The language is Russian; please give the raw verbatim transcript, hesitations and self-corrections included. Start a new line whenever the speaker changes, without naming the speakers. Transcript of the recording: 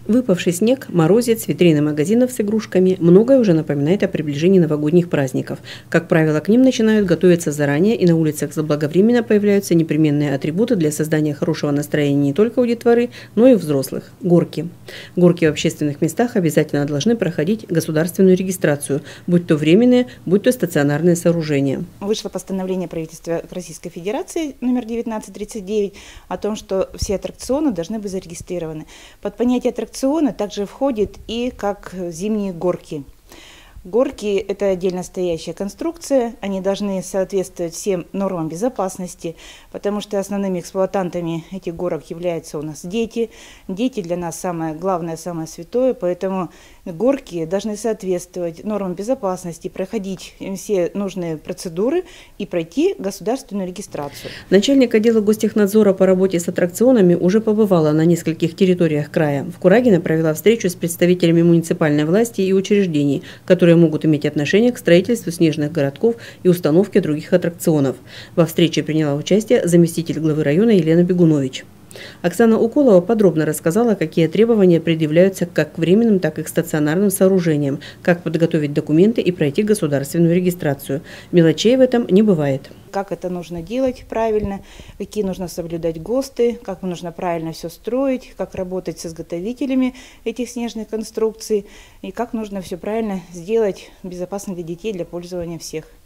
Выпавший снег, морозец, витрины магазинов с игрушками – многое уже напоминает о приближении новогодних праздников. Как правило, к ним начинают готовиться заранее, и на улицах заблаговременно появляются непременные атрибуты для создания хорошего настроения не только у детворы, но и у взрослых – горки. Горки в общественных местах обязательно должны проходить государственную регистрацию, будь то временные, будь то стационарные сооружения.
Вышло постановление правительства Российской Федерации номер девятнадцать тридцать девять о том, что все аттракционы должны быть зарегистрированы. Под понятие аттракциона также входит и как зимние горки. Горки – это отдельно стоящая конструкция, они должны соответствовать всем нормам безопасности, потому что основными эксплуатантами этих горок являются у нас дети. Дети для нас самое главное, самое святое, поэтому горки должны соответствовать нормам безопасности, проходить все нужные процедуры и пройти государственную регистрацию.
Начальник отдела гостехнадзора по работе с аттракционами уже побывала на нескольких территориях края. В Курагино провела встречу с представителями муниципальной власти и учреждений, которые могут иметь отношение к строительству снежных городков и установке других аттракционов. Во встрече приняла участие заместитель главы района Елена Бегунович. Оксана Уколова подробно рассказала, какие требования предъявляются как к временным, так и к стационарным сооружениям, как подготовить документы и пройти государственную регистрацию. Мелочей в этом не бывает.
Как это нужно делать правильно, какие нужно соблюдать ГОСТы, как нужно правильно все строить, как работать с изготовителями этих снежных конструкций и как нужно все правильно сделать безопасно для детей, для пользования всех.